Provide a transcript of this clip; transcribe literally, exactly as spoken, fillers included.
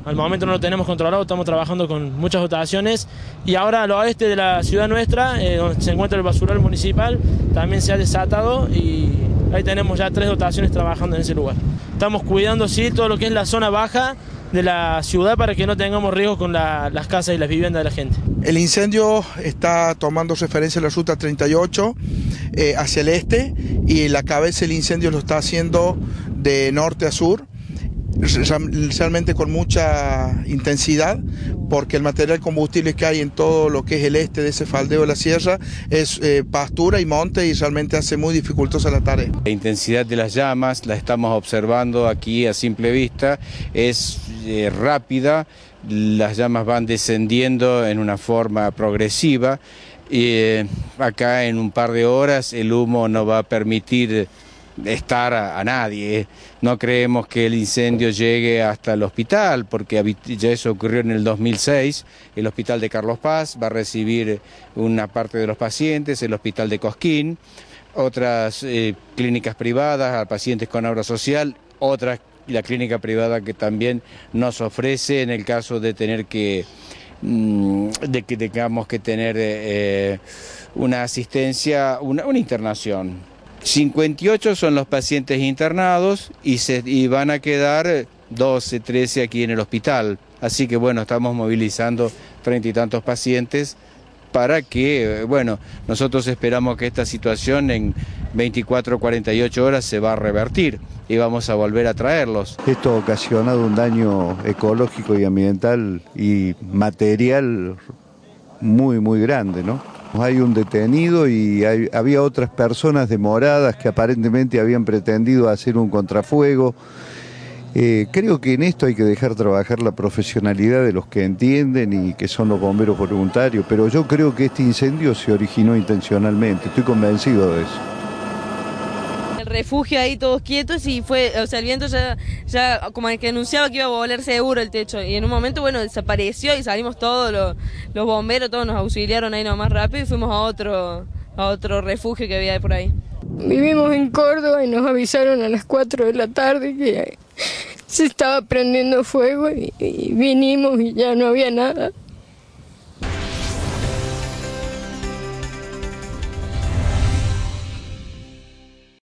al momento no lo tenemos controlado, estamos trabajando con muchas dotaciones y ahora al oeste de la ciudad nuestra, eh, donde se encuentra el basural municipal, también se ha desatado y ahí tenemos ya tres dotaciones trabajando en ese lugar. Estamos cuidando sí todo lo que es la zona baja de la ciudad para que no tengamos riesgo con la, las casas y las viviendas de la gente. El incendio está tomando referencia a la ruta treinta y ocho eh, hacia el este y la cabeza del incendio lo está haciendo de norte a sur, realmente con mucha intensidad, porque el material combustible que hay en todo lo que es el este de ese faldeo de la sierra es eh, pastura y monte y realmente hace muy dificultosa la tarea. La intensidad de las llamas la estamos observando aquí a simple vista, es eh, rápida, las llamas van descendiendo en una forma progresiva y eh, acá en un par de horas el humo no va a permitir estar a, a nadie. No creemos que el incendio llegue hasta el hospital, porque ya eso ocurrió en el dos mil seis. El hospital de Carlos Paz va a recibir una parte de los pacientes, el hospital de Cosquín, otras eh, clínicas privadas a pacientes con obra social, otras, la clínica privada que también nos ofrece en el caso de tener que de que tengamos que tener eh, una asistencia, una, una internación. cincuenta y ocho son los pacientes internados y, se, y van a quedar doce, trece aquí en el hospital. Así que bueno, estamos movilizando treinta y tantos pacientes para que, bueno, nosotros esperamos que esta situación en veinticuatro a cuarenta y ocho horas se va a revertir y vamos a volver a traerlos. Esto ha ocasionado un daño ecológico y ambiental y material muy, muy grande, ¿no? Hay un detenido y hay, había otras personas demoradas que aparentemente habían pretendido hacer un contrafuego. Eh, creo que en esto hay que dejar trabajar la profesionalidad de los que entienden y que son los bomberos voluntarios, pero yo creo que este incendio se originó intencionalmente, estoy convencido de eso. El refugio ahí todos quietos y fue, o sea, el viento ya, ya como que anunciaba que iba a volar seguro el techo y en un momento, bueno, desapareció y salimos todos los, los bomberos, todos nos auxiliaron ahí nomás rápido y fuimos a otro, a otro refugio que había por ahí. Vivimos en Córdoba y nos avisaron a las cuatro de la tarde que se estaba prendiendo fuego y, y vinimos y ya no había nada.